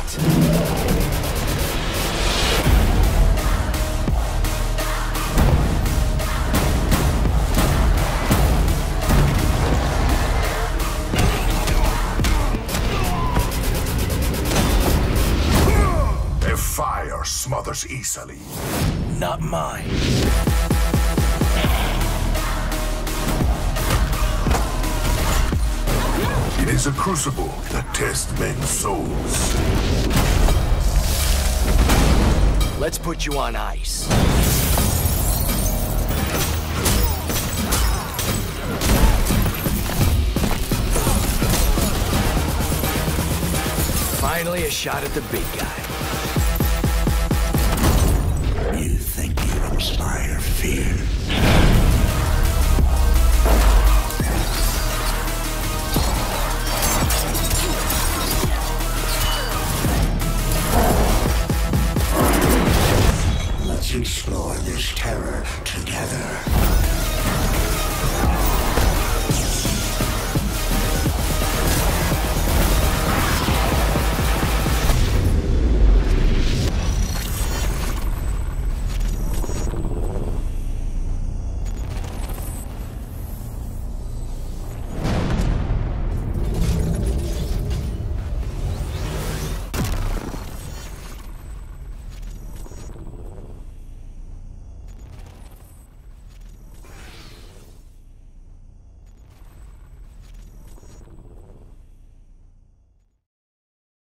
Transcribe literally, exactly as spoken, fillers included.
shot. Their fire smothers easily. Not mine. It is a crucible that tests men's souls. Let's put you on ice. Finally, a shot at the big guy. You think you inspire fear? Let's explore this terror together.